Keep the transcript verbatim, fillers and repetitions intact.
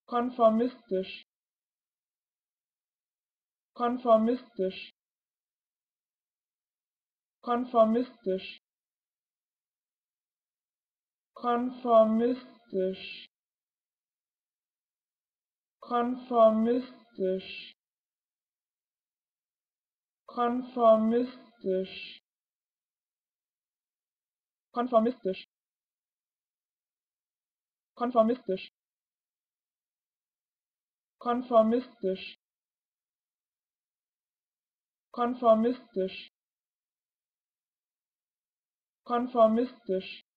konformistisch, konformistisch, konformistisch, konformistisch, konformistisch, konformistisch, konformistisch, konformistisch, konformistisch, konformistisch, konformistisch,